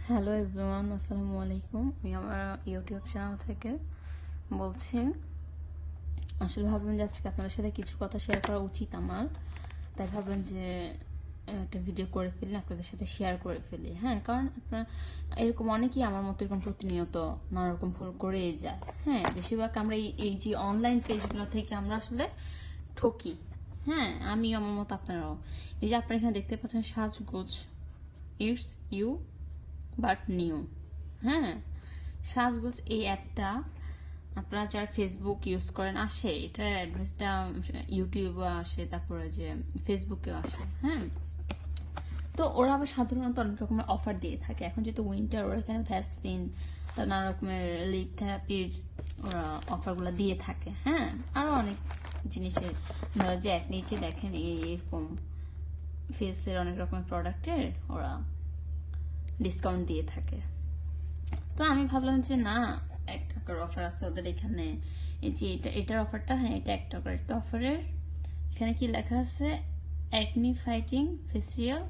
Hello everyone, আসসালামু আলাইকুম। আমি আমার ইউটিউব চ্যানেল থেকে বলছি। আসলে ভাবলাম যে আজকে আপনাদের সাথে কিছু কথা শেয়ার করা উচিত আমার, তাই ভাবলাম যে একটা ভিডিও করে ফেলি, আপনাদের সাথে শেয়ার করে ফেলি। হ্যাঁ, কারণ আপনার এরকম অনেকেই আমার মতো এরকম প্রতিনিয়ত নানা রকম ভুল করেই যায়। হ্যাঁ, বেশিরভাগ আমরা এই যে অনলাইন পেজগুলো থেকে আমরা আসলে ঠকি। হ্যাঁ, আমিও আমার মতো, আপনারাও। এই যে আপনারা এখানে দেখতে পাচ্ছেন সাজগোজ, ইটস ইউ বাট নিউ। হ্যাঁ, সাজগোজ এই অ্যাপটা আপনারা যারা ফেসবুক ইউজ করেন আসে, এটার অ্যাডভাইসটা ইউটিউবে আসে, তারপরে যে ফেসবুকেও আসে। হ্যাঁ, তো ওরা আবার সাধারণত অনেক রকমের অফার দিয়ে থাকে। এখন যেহেতু উইন্টার, ওরা এখানে ভ্যাসলিন, নানা রকমের লিপ থেরাপির ওরা অফারগুলো দিয়ে থাকে। হ্যাঁ, আরো অনেক জিনিসের, যে এক নিচে দেখেন এরকম ফেসের অনেক রকমের প্রোডাক্টের ওরা ডিসকাউন্ট দিয়ে থাকে। তো আমি ভাবলাম যে না, 1 টাকার অফার আছে ওদের এখানে। এই যে এটার অফারটা, হ্যাঁ এটা 1 টাকার একটা অফারের। এখানে কি লেখা আছে, অ্যাকনি ফাইটিং ফেসিয়াল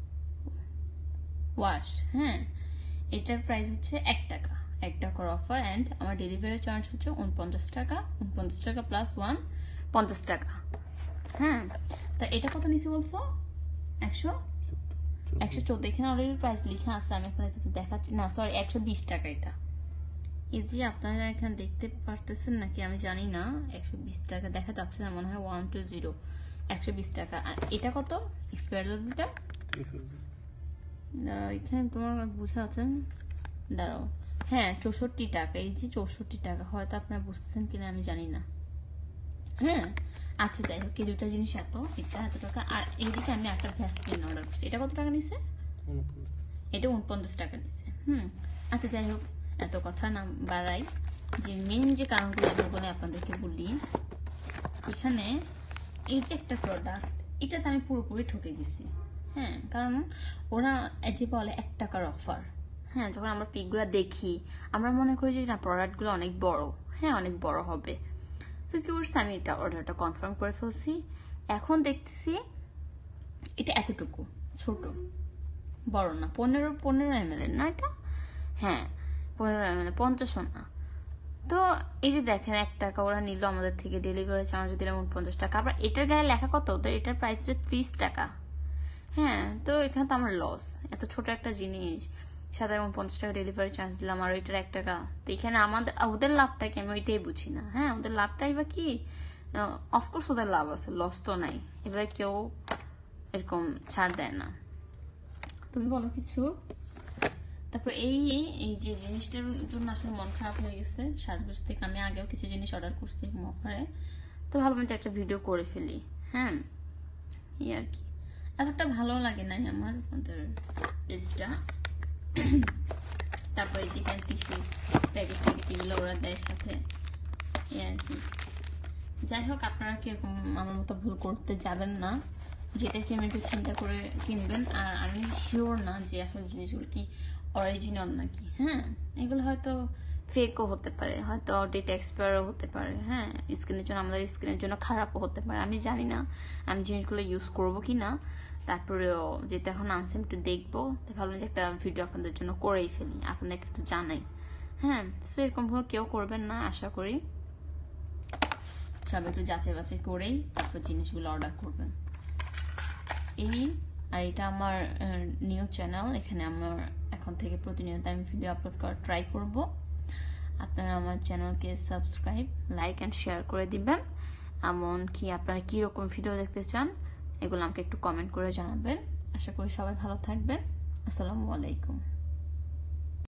ওয়াশ। হ্যাঁ, এটার প্রাইস হচ্ছে 1 টাকা, 1 টাকার অফার। অ্যান্ড আমার ডেলিভারি চার্জ হচ্ছে 49 টাকা, 49 টাকা প্লাস 1 50 টাকা। হ্যাঁ, তা এটা কত নিছি বলছো? 114। এখানে অলরেডি প্রাইস লেখা আছে, আমি আপনাদের দেখাচ্ছি না, সরি 120 টাকা এটা। এই যে আপনারা এখানে দেখতে পারতেছেন নাকি আমি জানি না, 120 টাকা দেখা যাচ্ছে না, মনে হয় 120, 120 টাকা। আর এটা কত? ফেয়ারলভলিটা দাঁড়াও, এখানে তোমার বুঝা আছে, দাঁড়াও, হ্যাঁ 64 টাকা। এই যে 64 টাকা, হয়তো আপনারা বুঝতেছেন কিনা আমি জানি না। হ্যাঁ, আচ্ছা যাই হোক, এই দুটা জিনিস এটা এত টাকা। আর এইদিকে আমি একটা ভ্যাসলিন অর্ডার করছি, এটা কত টাকা নিছে? এটা 49 টাকা নিছে। আচ্ছা যাই হোক, এত কথা না বাড়াই, যে মেন যে কারণগুলো আমি বলে আপনাদেরকে বলি। এখানে এই যে একটা প্রোডাক্ট, এটাতে আমি পুরোপুরি ঠকে গেছি। হ্যাঁ, কারণ ওরা যে বলে 1 টাকার অফার। হ্যাঁ, যখন আমরা পিকগুলো দেখি আমরা মনে করি যে না, প্রোডাক্টগুলো অনেক বড়। হ্যাঁ, অনেক বড় হবে। তো কি করছি, আমি এটা অর্ডারটা কনফার্ম করে ফেলছি। এখন দেখতেছি এটা এতটুকু ছোট, বড় না, 15 ml এর না এটা। হ্যাঁ, 15 ml, 50 না। তো এই যে দেখেন 1 টাকা ওরা নিল আমাদের থেকে, ডেলিভারি চার্জ দিলাম 49 টাকা। আবার এটার গায়ে লেখা কত, তো এটার প্রাইস হচ্ছে 30 টাকা। হ্যাঁ, তো এখানে তো আমার লস, এত ছোট একটা জিনিস সাথে 49 টাকা ডেলিভারি চার্জ দিলাম, আর এটার 1 টাকা। তো এখানে আমাদের, ওদের লাভটা কি আমি ওইটাই বুঝি না। হ্যাঁ, ওদের লাভটাই বা কি? অফকোর্স ওদের লাভ আছে, লস তো নাই। এবার কেউ এরকম ছাড় দেয় না। তুমি বলো কিছু। তারপর এই এই যে জিনিসটার জন্য আসলে মন খারাপ হয়ে গেছে। সাজগোজ থেকে আমি আগেও কিছু জিনিস অর্ডার করছি অফারে, তো ভাবলাম যে একটা ভিডিও করে ফেলি। হ্যাঁ, এই আর কি, এতটা ভালো লাগে নাই আমার ওদের পেজটা। তারপরে যেখানে টিস্যু প্যাকেট এগুলো ওরা দেয় সাথে, এই আর কি। যাই হোক, আপনারা কিরকম আমার মতো ভুল করতে যাবেন না, যেটা কি আমি একটু চিন্তা করে কিনবেন। আর আমি শিওর না যে আসলে জিনিসগুলো কি অরিজিনাল নাকি। হ্যাঁ, এগুলো হয়তো ফেকও হতে পারে, হয়তো ডেট এক্সপায়ারও হতে পারে। হ্যাঁ, স্কিনের জন্য, আমাদের স্কিনের জন্য খারাপও হতে পারে, আমি জানি না আমি জিনিসগুলো ইউজ করবো কি না। তারপরেও যেটা এখন আনছি আমি একটু দেখবো, তাই ভাবলাম যে একটা ভিডিও আপনাদের জন্য করেই ফেলি, আপনাদেরকে একটু জানাই। হ্যাঁ, তো এরকম ভাবে কেউ করবেন না আশা করি। সব একটু যাচাই বাছাই করেই তারপর জিনিসগুলো অর্ডার করবেন। এই আর এটা আমার নিউ চ্যানেল, এখানে আমার এখন থেকে প্রতিনিয়ত আমি ভিডিও আপলোড করার ট্রাই করব। আপনারা আমার চ্যানেলকে সাবস্ক্রাইব, লাইক অ্যান্ড শেয়ার করে দিবেন। এমনকি আপনারা কীরকম ভিডিও দেখতে চান এগুলো আমাকে একটু কমেন্ট করে জানাবেন। আশা করি সবাই ভালো থাকবেন। আসসালামু আলাইকুম।